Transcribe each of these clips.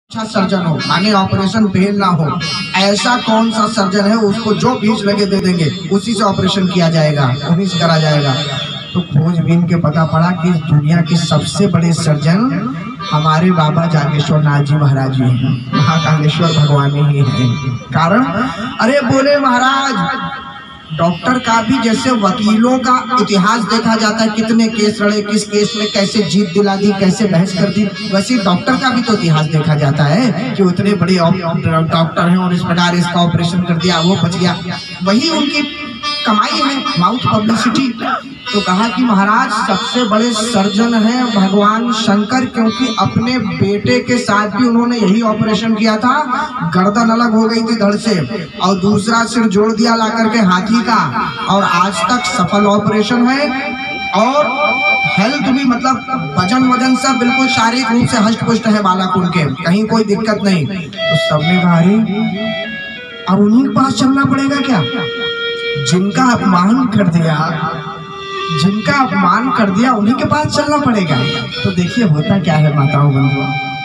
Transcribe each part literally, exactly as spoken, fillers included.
अच्छा सर्जन हो, माने ऑपरेशन फेल ना हो, ऐसा कौन सा सर्जन है उसको जो बीज लगे दे देंगे उसी से ऑपरेशन किया जाएगा, उन्हीं से करा जाएगा। तो खोजबीन के पता पड़ा कि दुनिया के सबसे बड़े सर्जन हमारे बाबा जागेश्वर नाथ जी महाराज जी हैं, महाकालेश्वर भगवान ही हैं। कारण अरे बोले महाराज, डॉक्टर का भी जैसे वकीलों का इतिहास देखा जाता है, कितने केस लड़े, किस केस में कैसे जीत दिला दी, कैसे बहस कर दी, वैसे डॉक्टर का भी तो इतिहास देखा जाता है कि उतने बड़े डॉक्टर हैं और इस प्रकार इसका ऑपरेशन कर दिया, वो बच गया। वही उनकी कमाई है, माउथ पब्लिसिटी। तो कहा कि महाराज सबसे बड़े सर्जन हैं भगवान शंकर, क्योंकि अपने बेटे के साथ भी उन्होंने यही ऑपरेशन किया था, गर्दन अलग हो गई थी धड़ से और दूसरा सिर जोड़ दिया ला करके हाथी का, और आज तक सफल ऑपरेशन है। और हेल्थ भी, मतलब वजन वजन सब बिल्कुल शारीरिक रूप से हष्ट पुष्ट है बालक उनके, कहीं कोई दिक्कत नहीं। तो सबने कहा अब उन्हीं के पास चलना पड़ेगा क्या, जिनका अपमान कर दिया, जिनका अपमान कर दिया उन्हीं के पास चलना पड़ेगा। तो देखिए होता क्या है माताओं बंधुओं,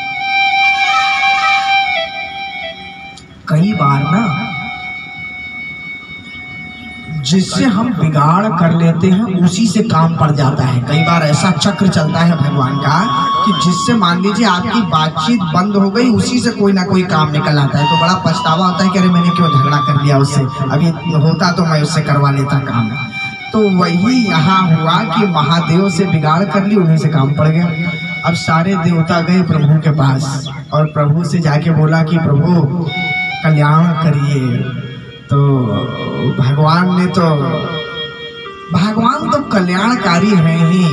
कई बार ना जिससे हम बिगाड़ कर लेते हैं उसी से काम पड़ जाता है। कई बार ऐसा चक्र चलता है भगवान का कि जिससे मान लीजिए आपकी बातचीत बंद हो गई, उसी से कोई ना कोई काम निकल आता है। तो बड़ा पछतावा होता है कि अरे मैंने क्यों झगड़ा कर लिया उससे, अभी होता तो मैं उससे करवा लेता काम। तो वही यहाँ हुआ कि महादेव से बिगाड़ कर ली, उन्हीं से काम पड़ गया। अब सारे देवता गए प्रभु के पास और प्रभु से जाके बोला कि प्रभु कल्याण करिए। तो भगवान ने तो भगवान तो कल्याणकारी हैं ही।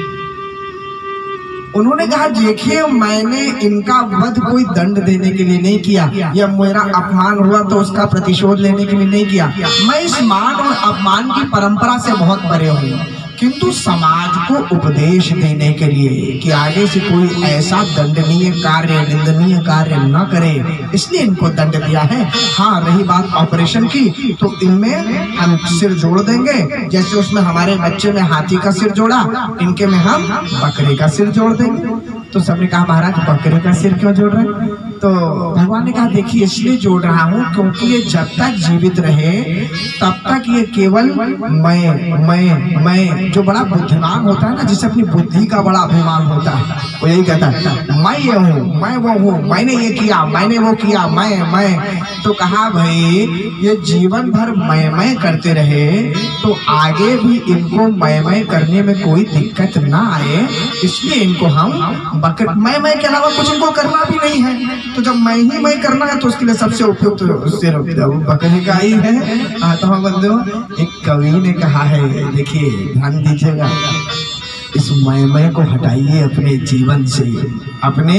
उन्होंने कहा देखिए मैंने इनका वध कोई दंड देने के लिए नहीं किया, या मेरा अपमान हुआ तो उसका प्रतिशोध लेने के लिए नहीं किया। मैं इस मान और अपमान की परंपरा से बहुत परे हूँ, किंतु समाज को उपदेश देने के लिए कि आगे से कोई ऐसा दंडनीय कार्य, निंदनीय कार्य न करे, इसलिए इनको दंड दिया है। हाँ, रही बात ऑपरेशन की, तो इनमें हम सिर जोड़ देंगे, जैसे उसमें हमारे बच्चे में हाथी का सिर जोड़ा, इनके में हम बकरे का सिर जोड़ देंगे। तो सबने कहा महाराज बकरे का सिर क्यों जोड़ रहे हैं? तो भगवान ने कहा देखिए इसलिए जोड़ रहा हूँ क्योंकि ये जब तक जीवित रहे तब तक ये केवल मैं मैं मैं जो बड़ा बुद्धिमान होता है ना, जिसे अपनी बुद्धि का बड़ा अभिमान होता है, वो यही कहता है मैं ये हूँ, मैं वो हूँ, मैंने ये किया, मैंने वो किया, मैं मैं तो कहा भाई ये जीवन भर मैं मैं करते रहे तो आगे भी इनको मैं मैं करने में कोई दिक्कत ना आए, इसलिए इनको हम बकर मैं मैं के अलावा कुछ इनको करना भी नहीं है। तो जब मैं ही मैं करना है तो उसके लिए सबसे उपयुक्त सिर बकरे का ही है। आता बंधु, एक कवि ने कहा है, देखिए ध्यान दीजिएगा, इस मैं मैं को हटाइए अपने जीवन से, अपने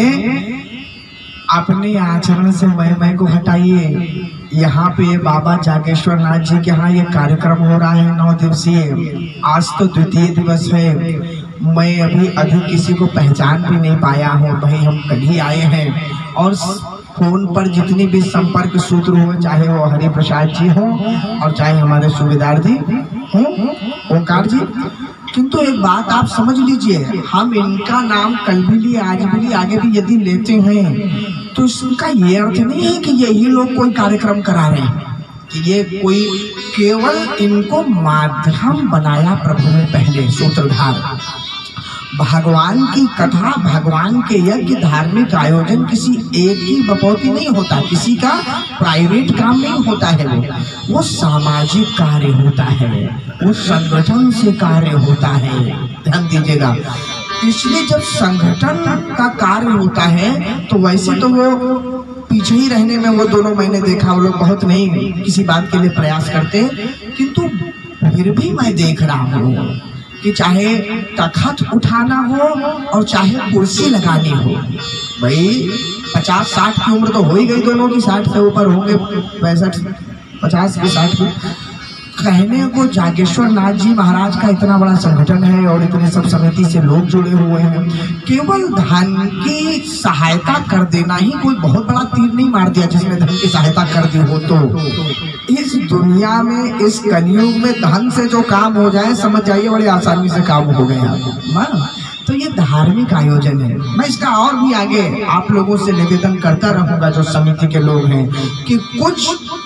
अपने आचरण से मैं मैं को हटाइए। यहाँ पे बाबा जागेश्वर नाथ जी के यहाँ ये कार्यक्रम हो रहा है नौ दिवसीय, आज तो द्वितीय दिवस है। मैं अभी अभी किसी को पहचान भी नहीं पाया हूँ भाई, हम कल ही आए हैं। और फोन पर जितनी भी संपर्क सूत्र हो, चाहे वो हरि प्रसाद जी हो और चाहे हमारे सूबेदार जी हों, ओंकार जी, किंतु एक बात आप समझ लीजिए, हम इनका नाम कल भी लिए, आज भी लिए, आगे भी यदि लेते हैं तो इसका ये अर्थ नहीं है कि यही लोग कोई कार्यक्रम करा रहे हैं, कि ये कोई केवल इनको माध्यम बनाया प्रभु ने पहले, सूत्रधार। भगवान की कथा, भगवान के यज्ञ, धार्मिक आयोजन किसी एक की बपौती नहीं होता, किसी का प्राइवेट काम नहीं होता है, वो वो सामाजिक कार्य होता है, वो संगठन से कार्य होता है। ध्यान दीजिएगा, इसलिए जब संगठन का कार्य होता है तो वैसे तो वो पीछे ही रहने में, वो दोनों मैंने देखा वो लोग बहुत नहीं किसी बात के लिए प्रयास करते, किंतु फिर भी मैं देख रहा हूँ कि चाहे तखत उठाना हो और चाहे कुर्सी लगानी हो, भाई पचास साठ की उम्र तो हो ही गई दोनों की, साठ से ऊपर होंगे, पैंसठ पचास की साठ की। कहने को जागेश्वर नाथ जी महाराज का इतना बड़ा संगठन है और इतने सब समिति से लोग जुड़े हुए हैं, केवल धन की सहायता कर देना ही कोई बहुत बड़ा तीर नहीं मार दिया जिसने धन की सहायता कर दी हो। तो इस दुनिया में, इस कलयुग में धन से जो काम हो जाए समझ जाइए बड़ी आसानी से काम हो गया। तो ये धार्मिक आयोजन है। मैं इसका और भी आगे आप लोगों से निवेदन करता रहूंगा, जो समिति के लोग हैं, कि कुछ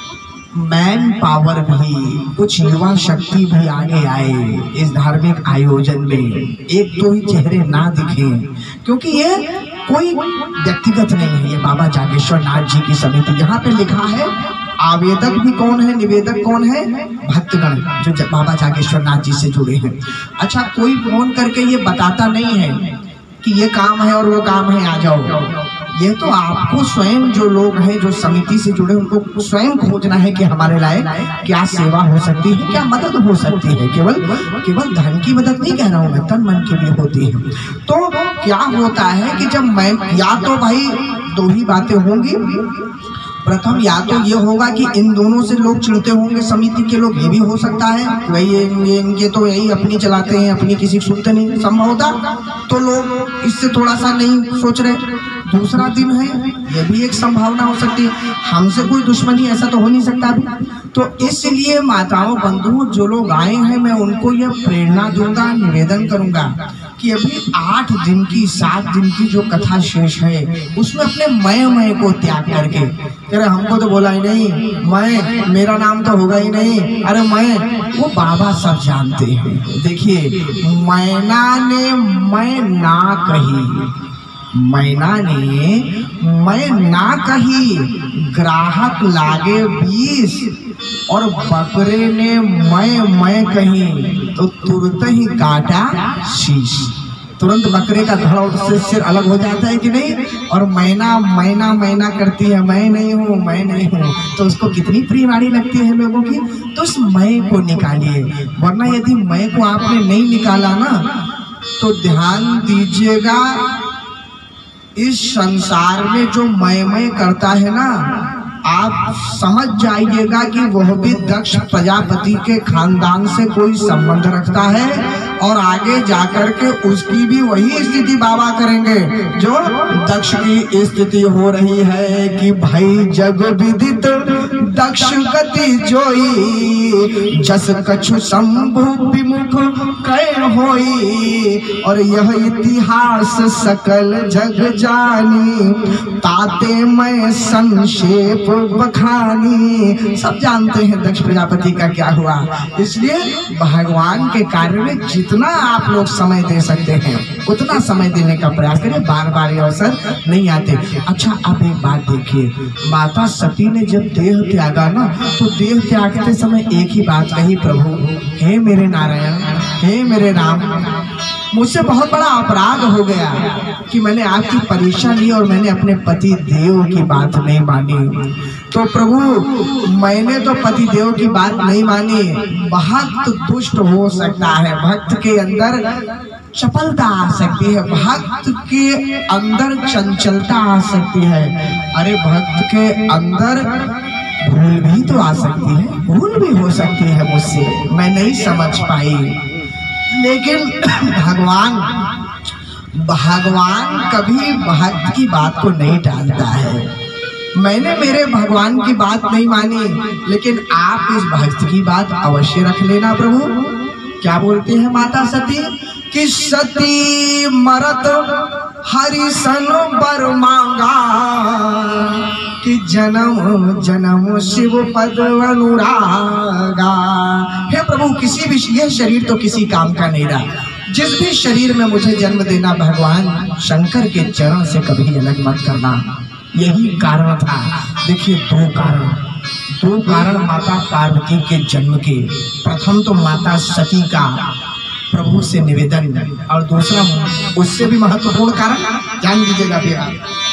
मैन पावर भी, कुछ युवा शक्ति भी आगे आए इस धार्मिक आयोजन में। एक दो ही चेहरे ना दिखे, क्योंकि ये कोई व्यक्तिगत नहीं है, ये बाबा जागेश्वर नाथ जी की समिति। यहाँ पे लिखा है आवेदक भी कौन है, निवेदक कौन है, भक्तगण जो बाबा जागेश्वर नाथ जी से जुड़े हैं। अच्छा, कोई फोन करके ये बताता नहीं है कि ये काम है और वो काम है, आ जाओ। ये तो आपको स्वयं, जो लोग हैं जो समिति से जुड़े, उनको स्वयं खोजना है कि हमारे लायक क्या सेवा हो सकती है, क्या मदद हो सकती है। केवल केवल धन की मदद नहीं कह रहा हूँ मैं, तन मन की भी होती है। तो क्या होता है कि जब मैं, या तो भाई दो ही बातें होंगी। प्रथम, या तो ये होगा कि इन दोनों से लोग चिढ़ते होंगे, समिति के लोग, ये भी हो सकता है भाई ये, ये इनके तो यही अपनी चलाते हैं, अपनी किसी की सुनते नहीं, संभव होता तो लोग इससे थोड़ा सा नहीं सोच रहे। दूसरा दिन है, ये भी एक संभावना हो सकती है, हमसे कोई दुश्मनी ऐसा तो हो नहीं सकता अभी। तो इसलिए माताओं बंधुओं, जो लोग आए हैं, मैं उनको यह प्रेरणा दूंगा, निवेदन करूंगा कि अभी आठ दिन की, सात दिन की जो कथा शेष है, उसमें अपने मैं मैं को त्याग करके, अरे हमको तो बोला ही नहीं, मैं, मेरा नाम तो होगा ही नहीं, अरे मैं, वो बाबा सब जानते हैं। देखिए, मैना ने मैं ना कही, मैना ने मैं ना कही, ग्राहक लागे बीस, और बकरे ने मैं मैं कही, तो तुरंत ही काटा शीश। तुरंत बकरे का धड़ से सिर अलग हो जाता है कि नहीं। और मैना मैना मैना करती है, मैं नहीं हूँ, मैं नहीं हूँ, तो उसको कितनी प्रियवाणी लगती है लोगों की। तो उस मैं को निकालिए, वरना यदि मैं को आपने नहीं निकाला ना, तो ध्यान दीजिएगा, इस संसार में जो मैं मैं करता है ना, आप समझ जाइएगा कि वह भी दक्ष प्रजापति के खानदान से कोई संबंध रखता है, और आगे जाकर के उसकी भी वही स्थिति बाबा करेंगे जो दक्ष की स्थिति हो रही है कि भाई जग विदित दक्ष गति जोई, जस कछु शंभु विमुख कै होई, और यह इतिहास सकल जग जानी, ताते मैं संक्षेप बखानी। सब जानते हैं दक्ष प्रजापति का क्या हुआ। इसलिए भगवान के कार्य में जितना आप लोग समय दे सकते हैं उतना समय देने का प्रयास करें, बार बार ये अवसर नहीं आते। अच्छा, आप एक बात देखिए, माता सती ने जब देह त्यागा ना, तो देह त्यागते समय एक ही बात कही, प्रभु हे मेरे नारायण, हे मेरे राम, मुझसे बहुत बड़ा अपराध हो गया कि मैंने आपकी परीक्षा ली और मैंने अपने पति देव की बात नहीं मानी। तो प्रभु, मैंने तो पति देव की बात नहीं मानी, भक्त दुष्ट हो सकता है, भक्त के अंदर चपलता आ सकती है, भक्त के अंदर चंचलता आ सकती है। अरे भक्त के अंदर भूल भी तो आ सकती है, भूल भी हो सकती है मुझसे, मैं नहीं समझ पाई। लेकिन भगवान भगवान कभी भक्त की बात को नहीं टालता है। मैंने मेरे भगवान की बात नहीं मानी, लेकिन आप इस भक्त की बात अवश्य रख लेना प्रभु। क्या बोलते हैं माता सती कि सती मरत हरि सन बर मांगा, कि जन्म जन्म शिव पद अनुरागा। हे प्रभु, किसी भी, यह शरीर तो किसी काम का नहीं रहा, जिस भी शरीर में मुझे जन्म देना, भगवान शंकर के चरण से कभी अलग मत करना। यही कारण था। देखिए, दो कारण दो कारण माता पार्वती के जन्म के। प्रथम तो माता सती का प्रभु से निवेदन, और दूसरा उससे भी महत्वपूर्ण कारण जान लीजिएगा भैया।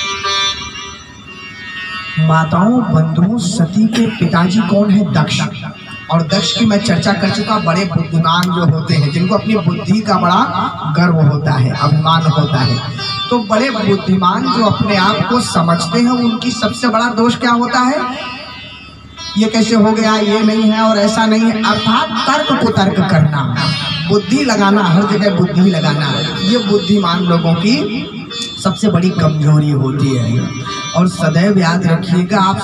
माताओं बंधुओं, सती के पिताजी कौन है? दक्ष। और दक्ष की मैं चर्चा कर चुका, बड़े बुद्धिमान जो होते हैं, जिनको अपनी बुद्धि का बड़ा गर्व होता है, अभिमान होता है। तो बड़े बुद्धिमान जो अपने आप को समझते हैं, उनकी सबसे बड़ा दोष क्या होता है? ये कैसे हो गया, ये नहीं है और ऐसा नहीं है, अर्थात तर्क को तर्क करना, बुद्धि लगाना, हर जगह बुद्धि लगाना, ये बुद्धिमान लोगों की सबसे बड़ी कमजोरी होती है। और सदैव याद रखिएगा, आप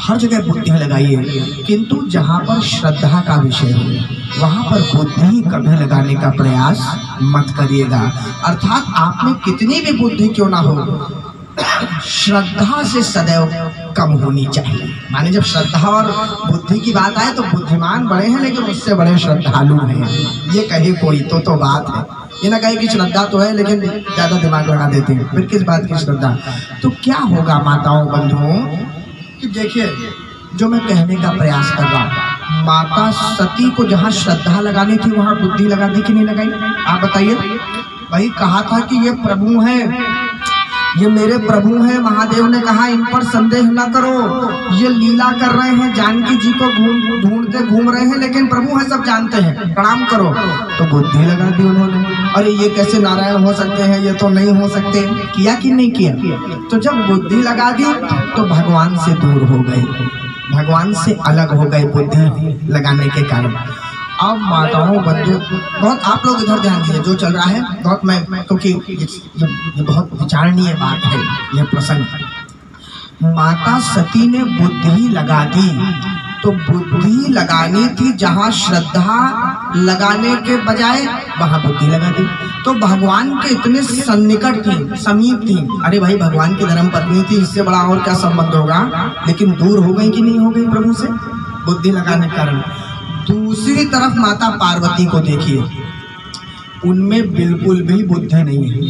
हर जगह बुद्धि लगाइए, किंतु जहाँ पर श्रद्धा का विषय हो वहाँ पर बुद्धि कभी लगाने का प्रयास मत करिएगा। अर्थात आप में कितनी भी बुद्धि क्यों ना हो, श्रद्धा से सदैव कम होनी चाहिए। माने जब श्रद्धा और बुद्धि की बात आए तो बुद्धिमान बड़े हैं लेकिन उससे बड़े श्रद्धालु हैं, ये कहे कोई तो तो बात है। ये ना कहे कि श्रद्धा तो है लेकिन ज्यादा दिमाग लगा देते हैं, फिर किस बात की श्रद्धा। तो क्या होगा माताओं बंधुओं कि देखिए जो मैं कहने का प्रयास कर रहा हूँ, माता सती को जहाँ श्रद्धा लगानी थी वहाँ बुद्धि लगा दी कि नहीं लगाई? आप बताइए। भाई कहा था कि ये प्रभु है, ये मेरे प्रभु हैं। महादेव ने कहा इन पर संदेह न करो, ये लीला कर रहे हैं, जानकी जी को घूम ढूंढते घूम रहे हैं लेकिन प्रभु है, सब जानते हैं, प्रणाम करो। तो बुद्धि लगा दी उन्होंने, अरे ये कैसे नारायण हो सकते हैं, ये तो नहीं हो सकते। किया कि नहीं किया? तो जब बुद्धि लगा दी तो भगवान से दूर हो गए, भगवान से अलग हो गए बुद्धि लगाने के कारण। अब माताओं बंधु बहुत आप लोग इधर ध्यान दीजिए जो चल रहा है, बहुत मैं क्योंकि ये, ये बहुत विचारणीय बात है यह प्रसंग। माता सती ने बुद्धि लगा दी, तो बुद्धि लगानी थी जहाँ श्रद्धा लगाने के बजाय वहाँ बुद्धि लगा दी। तो भगवान के इतने सन्निकट थी, समीप थी, अरे भाई भगवान की धर्म पत्नी थी, इससे बड़ा और क्या संबंध होगा, लेकिन दूर हो गई कि नहीं हो गई प्रभु से बुद्धि लगाने के कारण। दूसरी तरफ माता पार्वती को देखिए, उनमें बिल्कुल भी बुद्धि नहीं है।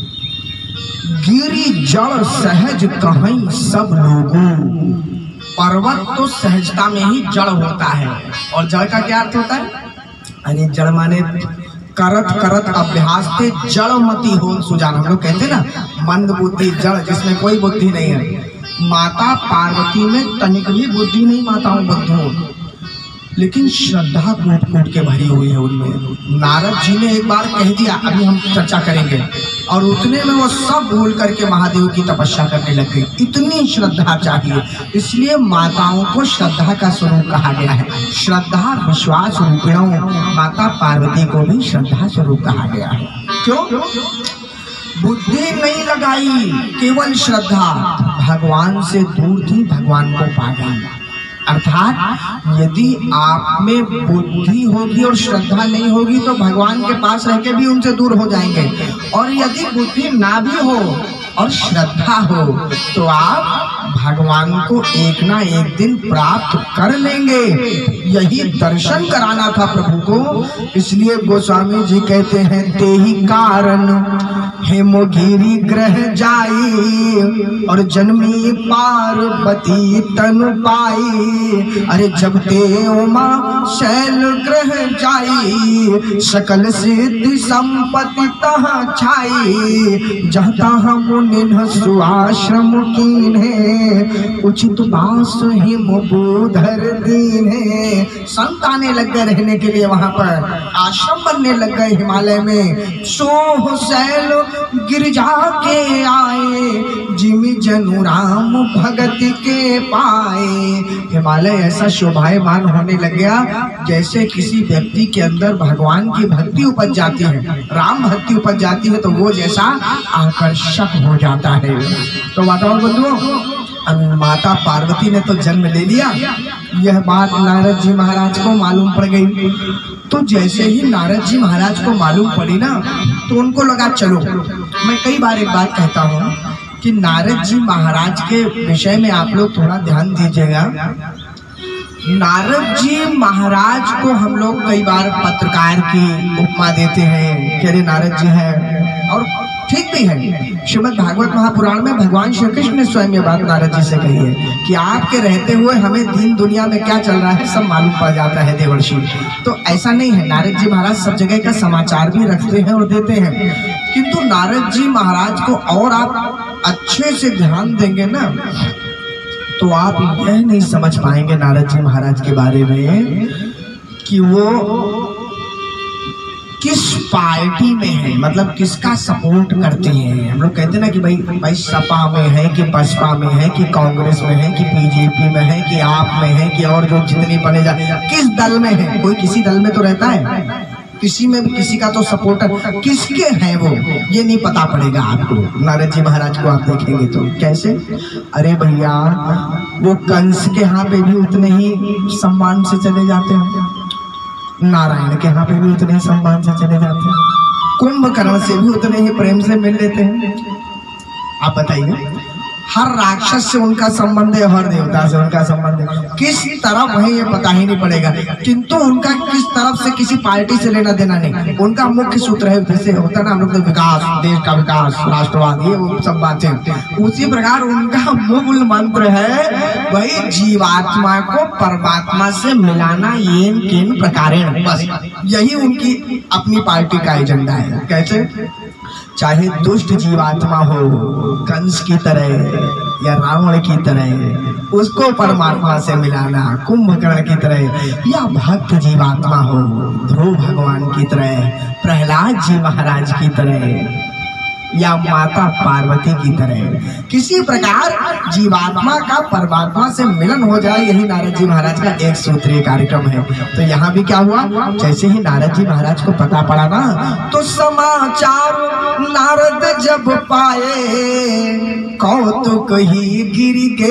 गिरी जड़ सहज कहीं सब लोगों, पर्वत तो सहजता में ही जड़ होता है। और जड़ का क्या अर्थ होता है? अरे जड़ माने करत करत अभ्यास से जड़मती हो सुजान। हम लोग कहते ना मंद बुद्धि जड़, जिसमें कोई बुद्धि नहीं है। माता पार्वती में तनिक भी बुद्धि नहीं माताओं बंधुओं, लेकिन श्रद्धा कूट कूट के भरी हुई है उनमें। नारद जी ने एक बार कह दिया, अभी हम चर्चा करेंगे, और उतने में वो सब भूल करके महादेव की तपस्या करने लग गए। इतनी श्रद्धा चाहिए, इसलिए माताओं को श्रद्धा का स्वरूप कहा गया है। श्रद्धा विश्वास रूपिणों माता पार्वती को भी श्रद्धा स्वरूप कहा गया है। क्यों? बुद्धि नहीं लगाई, केवल श्रद्धा, भगवान से दूर थी, भगवान को पा गई। अर्थात यदि आप में बुद्धि होगी और श्रद्धा नहीं होगी तो भगवान के पास रह के भी उनसे दूर हो जाएंगे, और यदि बुद्धि ना भी हो और श्रद्धा हो तो आप भगवान को एक ना एक दिन प्राप्त कर लेंगे। यही दर्शन कराना था प्रभु को, इसलिए गोस्वामी जी कहते हैं ते ही कारण हेमोगिरी ग्रह जाई और जन्मी पार्वती तनु पाई। अरे जब ते उमा शैल ग्रह जाई सकल सिद्धि संपत्ति तहाँ छाई। जहाँ तहाँ मुनिन सुआश्रम कीन है उचित बास हिम बोधर दीन है। संत आने लग गए रहने के लिए, वहाँ पर आश्रम बनने लग गए हिमालय में। सोह शैल गिरजा के आए जिमि जनु राम भगत के पाए। हिमालय ऐसा शोभायमान होने लग गया जैसे किसी व्यक्ति के अंदर भगवान की भक्ति उपज जाती है, राम भक्ति उपज जाती है, तो वो जैसा आकर्षक हो जाता है। तो माताओं बंधुओं, माता पार्वती ने तो जन्म ले लिया, यह बात नारद जी महाराज को मालूम पड़ गई। तो जैसे ही नारद जी महाराज को मालूम पड़ी ना, तो उनको लगा चलो, मैं कई बार एक बात कहता हूँ कि नारद जी महाराज के विषय में आप लोग थोड़ा ध्यान दीजिएगा। नारद जी महाराज को हम लोग कई बार पत्रकार की उपमा देते हैं कि अरे नारद जी हैं, और ठीक भी है। श्रीमद् भागवत महापुराण में भगवान श्री कृष्ण ने स्वयं ये बात नारद जी से कही है कि आपके रहते हुए हमें दीन दुनिया में क्या चल रहा है सब मालूम पड़ जाता है देवर्षि। तो ऐसा नहीं है, नारद जी महाराज सब जगह का समाचार भी रखते हैं और देते हैं, किंतु नारद जी महाराज को और आप अच्छे से ध्यान देंगे ना तो आप यह नहीं समझ पाएंगे नारद जी महाराज के बारे में कि वो किस पार्टी में है, मतलब किसका सपोर्ट करते हैं। हम लोग कहते हैं ना कि भाई भाई सपा में है कि बसपा में है कि कांग्रेस में है कि बीजेपी में है कि आप में है कि और जो जितनी बने जा किस दल में है। कोई किसी दल में तो रहता है किसी में भी किसी का तो सपोर्टर किसके हैं वो ये नहीं पता पड़ेगा आपको। नारद जी महाराज को आप देखेंगे तो कैसे, अरे भैया वो कंस के यहाँ पे भी उतने ही सम्मान से चले जाते हैं, नारायण के यहाँ पे भी उतने ही सम्मान से चले जाते हैं, कुंभकर्ण से भी उतने ही प्रेम से मिल लेते हैं। आप बताइए, हर राक्षस से उनका संबंध है, हर देवता से उनका संबंध है, किस तरफ है ये पता ही नहीं पड़ेगा, किंतु उनका किस तरफ से किसी पार्टी से लेना देना नहीं। उनका मुख्य सूत्र है, जैसे होता है ना हम लोग विकास, देश का विकास, राष्ट्रवाद, ये वो सब बातें, उसी प्रकार उनका मूल मंत्र है वही जीवात्मा को परमात्मा से मिलाना, येन केन प्रकारेण, बस यही उनकी अपनी पार्टी का एजेंडा है। कैसे, चाहे दुष्ट जीवात्मा हो कंस की तरह या रावण की तरह, उसको परमात्मा से मिलाना, कुंभकर्ण की तरह, या भक्त जीवात्मा हो ध्रुव भगवान की तरह, प्रहलाद जी महाराज की तरह, या माता पार्वती की तरह, किसी प्रकार जीवात्मा का परमात्मा से मिलन हो जाए, यही नारद जी महाराज का एक सूत्रीय कार्यक्रम है। तो यहाँ भी क्या हुआ, जैसे ही नारद जी महाराज को पता पड़ा ना, तो समाचार नारद जब पाए, कौतुक ही गिरी के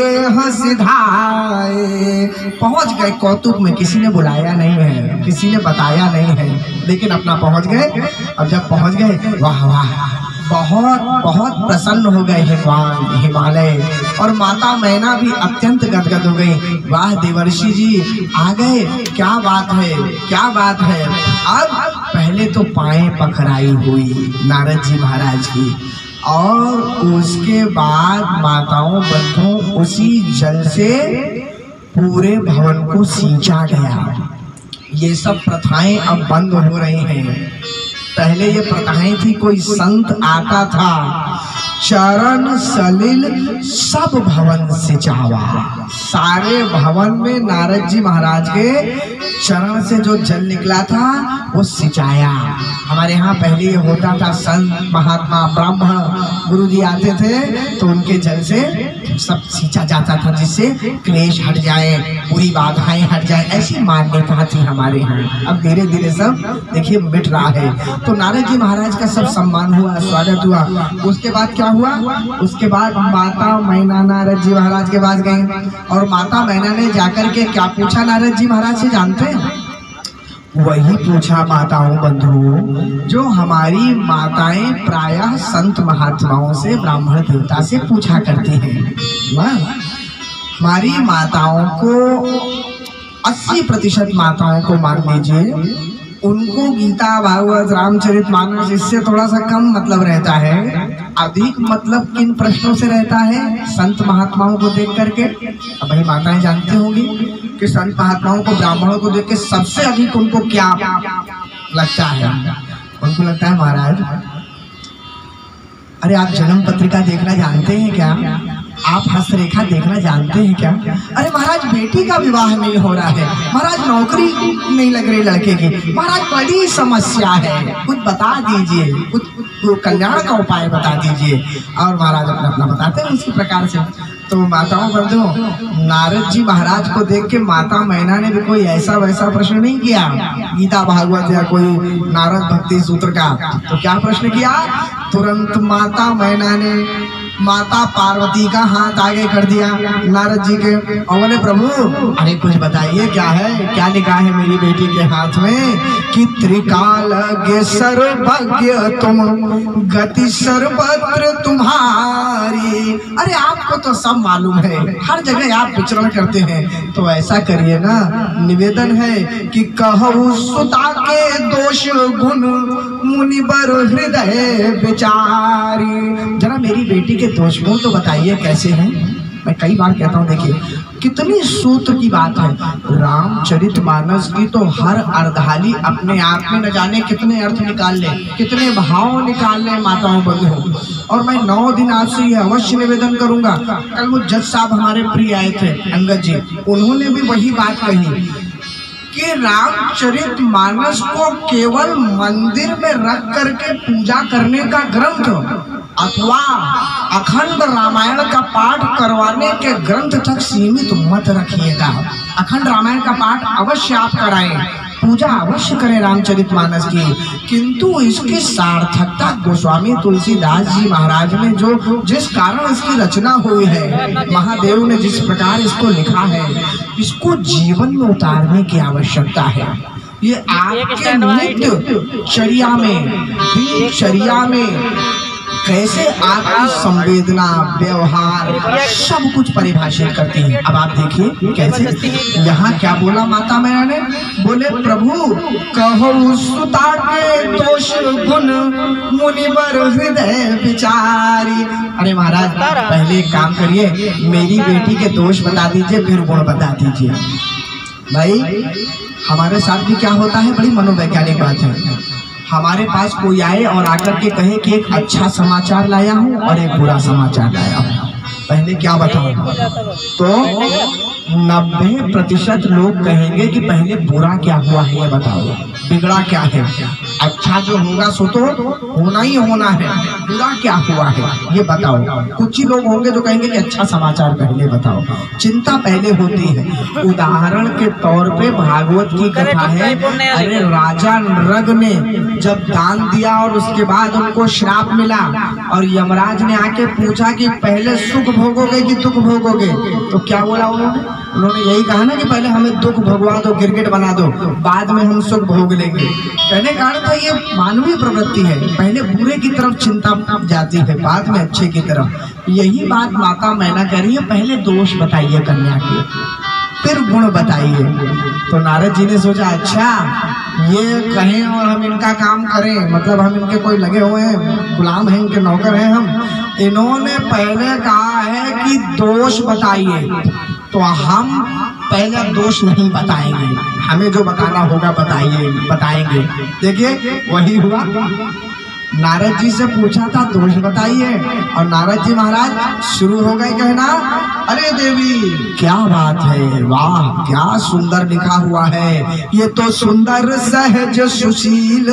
हंसधाए। पहुंच गए कौतुक में, किसी ने बुलाया नहीं है, किसी ने बताया नहीं है, लेकिन अपना पहुंच गए। अब जब पहुंच गए, वाह वाह, बहुत बहुत प्रसन्न हो गए हिमालय हिमालय और माता मैना भी अत्यंत गदगद हो गई। वाह देवर्षि जी आ गए, क्या बात है, क्या बात है। अब पहले तो पाएं पखराई हुई नारद जी महाराज की, और उसके बाद माताओं बंधुओं उसी जल से पूरे भवन को सींचा गया। ये सब प्रथाएं अब बंद हो रही हैं। पहले ये प्रथाएं थी, कोई संत आता था, चरण सलिल सब भवन सिंचावा, सारे भवन में नारद जी महाराज के चरण से जो जल निकला था वो सिंचाया। हमारे यहाँ पहले ये होता था, संत महात्मा ब्राह्मण गुरु जी आते थे तो उनके जल से सब सींचा जाता था, जिससे क्लेश हट जाए, पूरी बाधाएं हट जाए, ऐसी मान्यता थी हमारे यहाँ। अब धीरे धीरे सब देखिए मिट रहा है। तो नारद जी महाराज का सब सम्मान हुआ, स्वागत हुआ। उसके बाद क्या हुआ, उसके बाद माता मैना नारद जी महाराज के पास गई, और माता मैना ने जाकर के क्या पूछा नारद जी महाराज से जानते हैं? वही पूछा माताओं बंधुओं जो हमारी माताएं प्रायः संत महात्माओं से, ब्राह्मण देवता से पूछा करती हैं। हमारी माताओं को अस्सी प्रतिशत माताओं को मान लीजिए, उनको गीता भागवत रामचरितमानस इससे थोड़ा सा कम मतलब रहता है। अधिक मतलब किन प्रश्नों से रहता है? संत महात्माओं को देख करके। अब भाई माताएं जानती होंगी कि संत महात्माओं को, ब्राह्मणों को देख के सबसे अधिक उनको क्या लगता है? उनको लगता है महाराज, अरे आप जन्म पत्रिका देखना जानते हैं क्या? आप हस्तरेखा देखना जानते हैं क्या? अरे महाराज बेटी का विवाह नहीं हो रहा है, महाराज नौकरी नहीं लग रही लड़के की, महाराज बड़ी समस्या है, कुछ बता दीजिए, कुछ कल्याण का उपाय बता दीजिए। और महाराज अपना अपना बताते हैं उसी प्रकार से। तो माताओं बंधुओं, नारद जी महाराज को देख के माता मैना ने भी कोई ऐसा वैसा प्रश्न नहीं किया, गीता भागवत या कोई नारद भक्ति सूत्र का। तो क्या प्रश्न किया? तुरंत माता मैना ने माता पार्वती का हाथ आगे कर दिया नारद जी के, और बोले प्रभु अरे कुछ बताइए, क्या है, क्या लिखा है मेरी बेटी के हाथ में कि त्रिकालज्ञ सर्वज्ञ तुम, गति सर्वत्र तुम्हारी। अरे आपको तो सब मालूम है, हर जगह आप विचरण करते हैं, तो ऐसा करिए ना, निवेदन है कि कहु सुता के दोष गुण मुनिबर हृदय विचारी। जरा मेरी बेटी के दोष गुण तो बताइए कैसे हैं? मैं कई बार कहता हूँ, देखिए कितनी सूत्र की बात है। रामचरितमानस की तो हर अर्धाली अपने आप में न जाने कितने अर्थ निकाल ले, कितने भाव निकाल ले माताओं बंधुओं। और मैं नौ दिन आपसे ये अवश्य निवेदन करूंगा। कल वो जज साहब हमारे प्रिय आए थे, अंगद जी, उन्होंने भी वही बात कही कि रामचरितमानस को केवल मंदिर में रख करके पूजा करने का ग्रंथ अथवा अखंड रामायण का पाठ करवाने के ग्रंथ तक सीमित मत रखिएगा। अखंड रामायण का पाठ अवश्य आप कराएं, पूजा अवश्य करें रामचरितमानस की, किंतु इसकी सार्थकता गोस्वामी तुलसीदास जी महाराज ने जो जिस कारण इसकी रचना हुई है, महादेव ने जिस प्रकार इसको लिखा है, इसको जीवन में उतारने की आवश्यकता है। ये आपके नित्य चर्या में, दिनचर्या में कैसे आपकी संवेदना, व्यवहार सब कुछ परिभाषित करती है। अब आप देखिए कैसे, यहाँ क्या बोला माता मैया ने, बोले प्रभु कहो सुता के दोष गुण मुनिवर हृदय विचारी। अरे महाराज पहले एक काम करिए, मेरी बेटी के दोष बता दीजिए, फिर गुण बता दीजिए। भाई हमारे साथ भी क्या होता है, बड़ी मनोवैज्ञानिक बात है। हमारे पास कोई आए और आकर के कहे कि एक अच्छा समाचार लाया हूँ और एक बुरा समाचार लाया हूँ, पहले क्या बताऊँ? तो नब्बे प्रतिशत लोग कहेंगे कि पहले बुरा क्या हुआ है ये बताओ, बिगड़ा क्या है। अच्छा जो होगा सो तो होना ही होना है, बुरा क्या हुआ है ये बताओ। कुछ ही लोग होंगे जो कहेंगे कि अच्छा समाचार पहले बताओ। चिंता पहले होती है। उदाहरण के तौर पे भागवत की कथा है, अरे राजा नृग ने जब दान दिया और उसके बाद उनको श्राप मिला और यमराज ने आके पूछा कि पहले सुख भोगोगे कि दुख भोगोगे, तो क्या बोला उन्होंने? उन्होंने यही कहा ना कि पहले हमें दुख भोगवा दो, गिरगिट बना दो, बाद में हम सुख भोग लेंगे। कहने का अर्थ है ये मानवीय प्रवृत्ति है, पहले बुरे की तरफ चिंता जाती है, बाद में अच्छे की तरफ। यही बात माता मैना कह रही है, पहले दोष बताइए कन्या के, फिर गुण बताइए। तो नारद जी ने सोचा अच्छा ये कहें और हम इनका काम करें, मतलब हम इनके कोई लगे हुए हैं, गुलाम हैं, इनके नौकर हैं हम। इन्होंने पहले कहा है कि दोष बताइए, तो हम पहले दोष नहीं बताएंगे, हमें जो बताना होगा बताइए बताएंगे। देखिए वही हुआ, नारद जी से पूछा था दोष बताइए, और नारद जी महाराज शुरू हो गए कहना, अरे देवी क्या बात है, वाह क्या सुंदर लिखा हुआ है, ये तो सुंदर सहज सुशील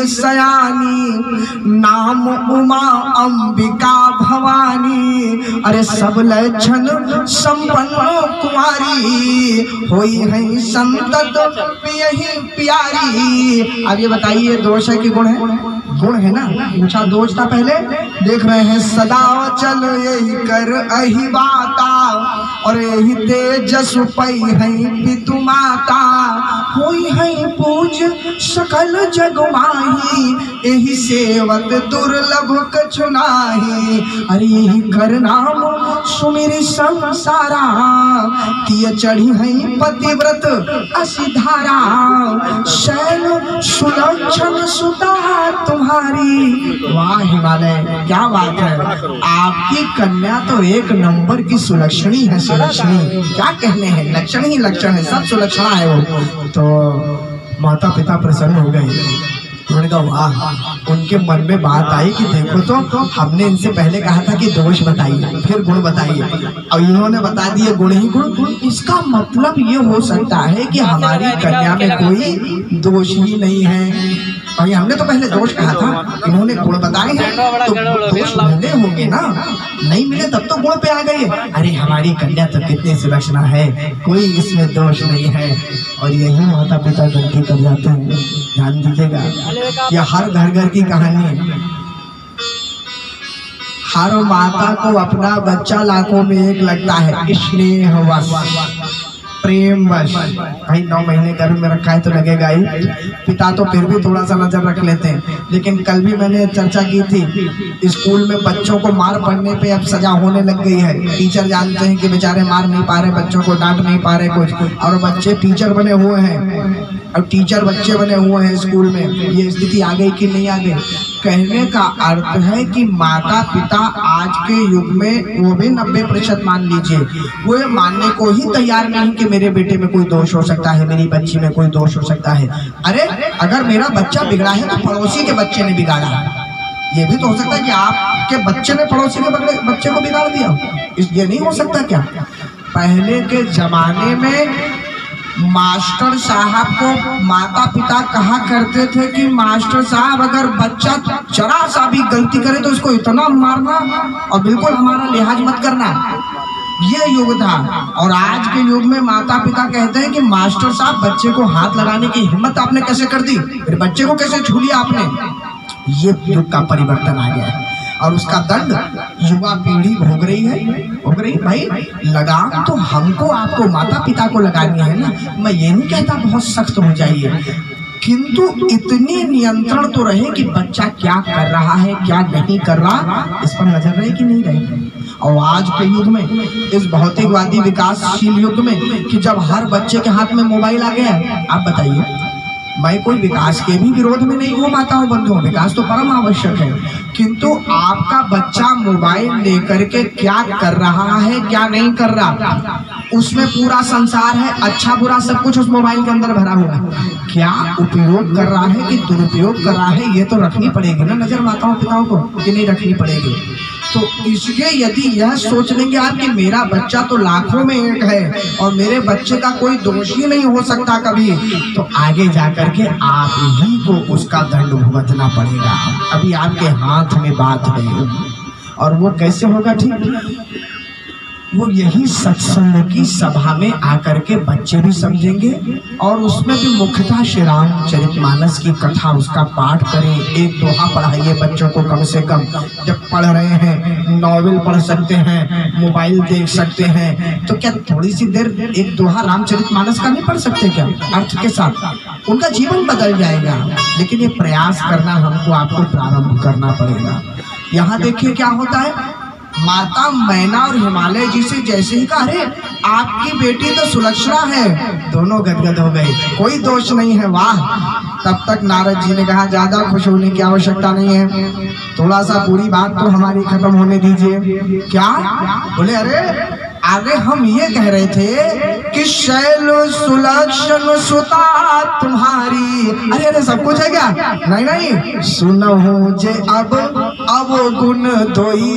सयानी, नाम उमा अंबिका भवानी, अरे सब लक्षण संपन्न कुमारी, होई है संतत यही प्यारी। अब ये बताइए दोष है कि गुण है? गुण है ना। पूछा दोष था पहले, देख रहे हैं सदा चल यही कर अहि बाता, और यही तेजस पई है पितु माता, होई है पूज सकल जग माही, यही सेवत दुर्लभ कछु नाही, अरे यही कर नाम सुमिर संसारा, तिय चढ़ी है पतिव्रत असिधारा, शैल सुलक्षण सुता तुम्हारी। वाह हिमालय क्या बात है, आपकी कन्या तो एक नंबर की सुलक्षणी है, सुलक्षणी क्या कहने हैं, लक्षण ही लक्षण है, सब सुलक्षणा है वो। तो माता पिता प्रसन्न हो गए, उन्होंने कहा वाह। उनके मन में बात आई कि देखो तो हमने इनसे पहले कहा था कि दोष बताइए फिर गुण बताइए, और इन्होंने बता दिए गुण ही गुण। इसका मतलब ये हो सकता है कि हमारी कन्या में कोई दोष ही नहीं है। भाई हमने तो पहले दोष कहा था, इन्होंने गुण बताए हैं, तो दोष मिले होंगे ना, नहीं मिले तब तो गुण पे आ गए। अरे हमारी कन्या तो कितनी सुलक्षणा है, कोई इसमें दोष नहीं है। और यही माता पिता गलती कर जाते हैं, ध्यान दीजिएगा। यह हर घर घर की कहानी है। हर माता को अपना बच्चा लाखों में एक लगता है, स्नेहवश प्रेमवश। भाई नौ महीने गर्भ में रखा है तो लगेगा ही, पिता तो फिर भी थोड़ा सा नजर रख लेते हैं। लेकिन कल भी मैंने चर्चा की थी, स्कूल में बच्चों को मार पड़ने पे अब सजा होने लग गई है। टीचर जानते हैं कि बेचारे मार नहीं पा रहे बच्चों को, डांट नहीं पा रहे कुछ, और बच्चे टीचर बने हुए हैं, अब टीचर बच्चे बने हुए हैं स्कूल में। ये स्थिति आ गई कि नहीं आ गई? कहने का अर्थ है कि माता पिता आज के युग में, वो भी नब्बे प्रतिशत मान लीजिए, वो ये मानने को ही तैयार नहीं कि मेरे बेटे में कोई दोष हो सकता है, मेरी बच्ची में कोई दोष हो सकता है। अरे अगर मेरा बच्चा बिगड़ा है तो पड़ोसी के बच्चे ने बिगाड़ा है। ये भी तो हो सकता है कि आपके बच्चे ने पड़ोसी के बच्चे को बिगाड़ दिया, ये नहीं हो सकता क्या? पहले के जमाने में मास्टर साहब को माता पिता कहा करते थे कि मास्टर साहब अगर बच्चा जरा सा भी गलती करे तो उसको इतना मारना और बिल्कुल हमारा लिहाज मत करना। ये युग था। और आज के युग में माता पिता कहते हैं कि मास्टर साहब बच्चे को हाथ लगाने की हिम्मत आपने कैसे कर दी, फिर बच्चे को कैसे छू लिया आपने। ये युग का परिवर्तन आ गया है और उसका दंड युवा पीढ़ी भोग रही है भोग रही भाई। लगाम तो हमको आपको माता पिता को लगानी है ना। मैं ये नहीं कहता बहुत सख्त हो जाइए, किंतु इतनी नियंत्रण तो रहे कि बच्चा क्या कर रहा है क्या नहीं कर रहा इस पर नजर रहे कि नहीं रहे। और आज के युग में, इस भौतिकवादी विकासशील युग में, कि जब हर बच्चे के हाथ में मोबाइल आ गया है, आप बताइए, मैं कोई विकास के भी विरोध में नहीं हूँ माताओं बंधुओं, विकास तो परम आवश्यक है, किंतु आपका बच्चा मोबाइल लेकर के क्या कर रहा है क्या नहीं कर रहा, उसमें पूरा संसार है, अच्छा बुरा सब कुछ उस मोबाइल के अंदर भरा हुआ है। क्या उपयोग कर रहा है कि दुरुपयोग कर रहा है, ये तो रखनी पड़ेगी ना नजर माताओं पिताओं को, कि नहीं रखनी पड़ेगी। तो इसलिए यदि यह सोच लेंगे आप कि मेरा बच्चा तो लाखों में एक है और मेरे बच्चे का कोई दोष ही नहीं हो सकता कभी, तो आगे जाकर के आप ही को उसका दंड भुगतना पड़ेगा। अभी आपके हाथ में बात है। और वो कैसे होगा ठीक, वो यही सत्संग की सभा में आकर के बच्चे भी समझेंगे और उसमें भी मुख्यतः श्री रामचरितमानस की कथा उसका पाठ करें। एक दोहा पढ़ाइए बच्चों को कम से कम, जब पढ़ रहे हैं नॉवेल पढ़ सकते हैं, मोबाइल देख सकते हैं, तो क्या थोड़ी सी देर एक दोहा रामचरितमानस का नहीं पढ़ सकते क्या अर्थ के साथ, उनका जीवन बदल जाएगा। लेकिन ये प्रयास करना हमको आपको प्रारंभ करना पड़ेगा। यहाँ देखिए क्या होता है, माता मैना और हिमालय जी से जैसे ही कहा, अरे आपकी बेटी तो सुलक्षणा है, दोनों गदगद हो गए, कोई दोष नहीं है, वाह। तब तक नारद जी ने कहा ज्यादा खुश होने की आवश्यकता नहीं है, थोड़ा सा पूरी बात तो हमारी खत्म होने दीजिए। क्या बोले, अरे आगे हम ये कह रहे थे कि शैल सुलक्षण सुता तुम्हारी, अरे अरे सब कुछ है क्या, नहीं नहीं, सुनो जे अब अवगुण दोई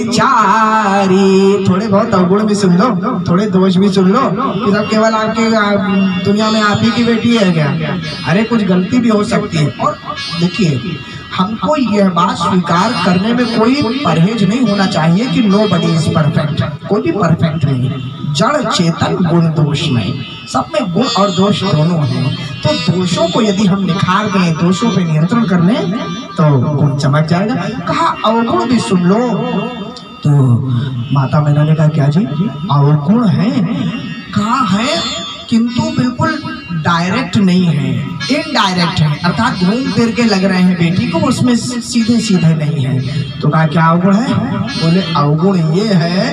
चारी, थोड़े बहुत अवगुण भी सुन लो, थोड़े दोष भी सुन लो, कि सब केवल आपकी दुनिया में आप ही की बेटी है क्या, अरे कुछ गलती भी हो सकती है। और देखिए हमको यह बात स्वीकार करने में कोई परहेज नहीं होना चाहिए कि नो बडी इज परफेक्ट, कोई भी परफेक्ट नहीं, जड़ चेतन गुण दोष नहीं, सब में गुण और दोष दोनों हैं। तो दोषों को यदि हम निखार दें, दोषों पे नियंत्रण कर लें, तो गुण चमक जाएगा। कहा अवगुण भी सुन लो, तो माता मैना ने कहा क्या जी अवगुण है, कहा है किंतु बिल्कुल डायरेक्ट नहीं है, इनडायरेक्ट है, अर्थात घूम फिर के लग रहे हैं बेटी को, उसमें सीधे सीधे नहीं है। तो कहा क्या अवगुण है, बोले अवगुण ये है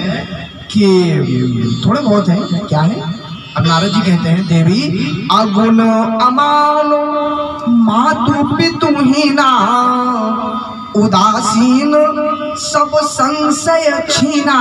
कि थोड़े बहुत है। क्या है, अब नारद जी कहते हैं, देवी अगुण अमानो मातु पितु हीना, उदासीन सब संशय छीना,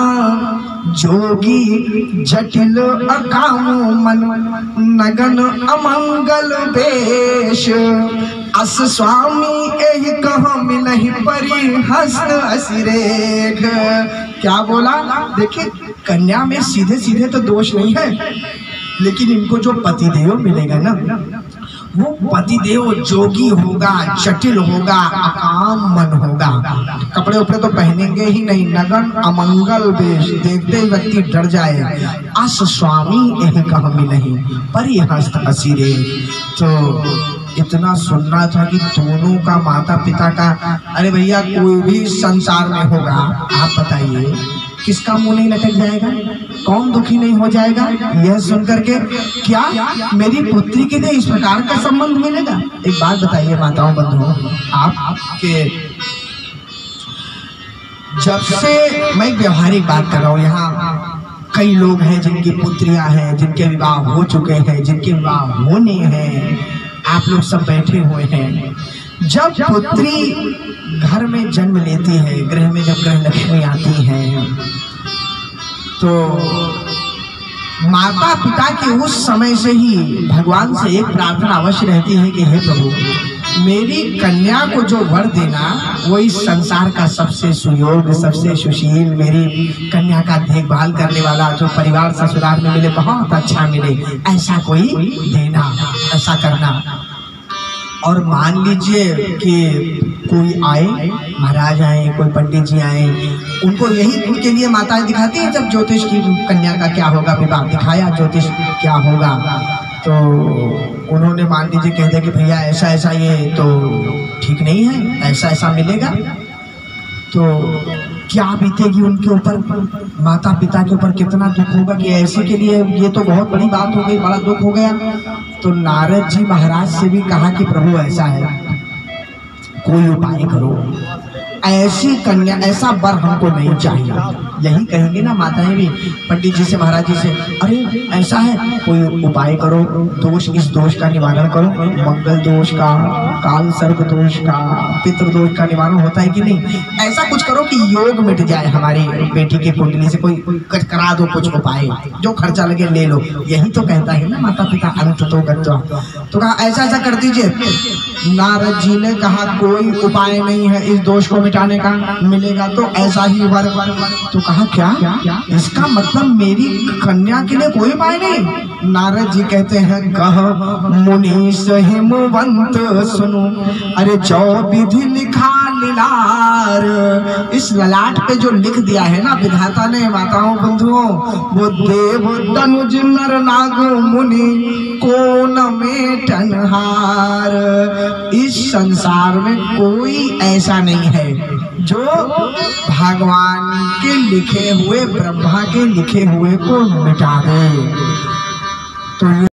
जोगी जटिल अकाम मन, नगन अमंगल वेश, अस स्वामी एहि कह मिलहि परि हस्त असिरेख। क्या बोला, देखिए कन्या में सीधे सीधे तो दोष नहीं है, लेकिन इनको जो पतिदेव मिलेगा ना, वो पतिदेव जोगी होगा, जटिल होगा, अकाम मन होगा, कपड़े उपड़े तो पहनेंगे ही नहीं, नगन अमंगल वेश, देखते ही व्यक्ति डर जाए, अस स्वामी एहि कह मिलहि परि हस्त असिरे। तो इतना सुनना था कि दोनों का माता पिता का, अरे भैया कोई भी संसार में होगा, आप बताइए किसका मुंह नहीं लटक जाएगा, कौन दुखी नहीं हो जाएगा यह सुनकर के, क्या मेरी पुत्री के लिए इस प्रकार का संबंध मिलेगा। एक बात बताइए माताओं बंधुओं, आपके जब से मैं एक व्यवहारिक बात कर रहा हूँ, यहाँ कई लोग हैं जिनकी पुत्रियां हैं, जिनके विवाह हो चुके हैं, जिनके विवाह होने हैं, आप लोग सब बैठे हुए हैं। जब पुत्री घर में जन्म लेती है, गृह में जब गृह लक्ष्मी आती है, तो माता पिता की उस समय से ही भगवान से एक प्रार्थना अवश्य रहती है कि हे प्रभु, मेरी कन्या को जो वर देना वो इस संसार का सबसे सुयोग, सबसे सुशील, मेरी कन्या का देखभाल करने वाला, जो परिवार ससुराल में मिले बहुत अच्छा मिले, ऐसा कोई देना, ऐसा करना। और मान लीजिए कि कोई आए, महाराज आए, कोई पंडित जी आए, उनको यही उनके लिए माताएं दिखाती हैं जब ज्योतिष की कन्या का क्या होगा, विवाह दिखाया ज्योतिष क्या होगा, तो उन्होंने मान लीजिए कह दिया कि भैया ऐसा ऐसा ये तो ठीक नहीं है, ऐसा ऐसा मिलेगा, तो क्या बीतेगी उनके ऊपर, माता पिता के ऊपर कितना दुख होगा कि ऐसे के लिए ये तो बहुत बड़ी बात हो गई, बड़ा दुख हो गया। तो नारद जी महाराज से भी कहा कि प्रभु ऐसा है, कोई उपाय करो, ऐसी कन्या ऐसा वर हमको नहीं चाहिए। यही कहेंगे ना माताएं भी पंडित जी से, महाराज जी से, अरे ऐसा है कोई उपाय करो, दोष इस दोष का निवारण करो, मंगल दोष का, काल सर्प दोष का, पितृ दोष का निवारण होता है कि नहीं, ऐसा कुछ करो कि योग मिट जाए हमारी बेटी की कुंडली से, कोई करा दो कुछ उपाय, जो खर्चा लगे ले लो। यही तो कहता है ना माता पिता, अंत तो गत्वा। तो कहा ऐसा ऐसा कर दीजिए। नारद जी ने कहा कोई उपाय नहीं है इस दोष को मिटाने का, मिलेगा तो ऐसा ही वर। तो कहा क्या, इसका मतलब मेरी कन्या के लिए कोई उपाय नहीं। नारद जी कहते हैं कह मुनीष हिमवंत सुनो, अरे जो विधि लिखा लीलार, इस ललाट पे जो लिख दिया है ना विधाता ने माताओं बंधुओं, वो देव तनुज नर नाग मुनि कोन में टनहार। इस संसार में कोई ऐसा नहीं है जो भगवान के लिखे हुए, ब्रह्मा के लिखे हुए को मिटा दे। तो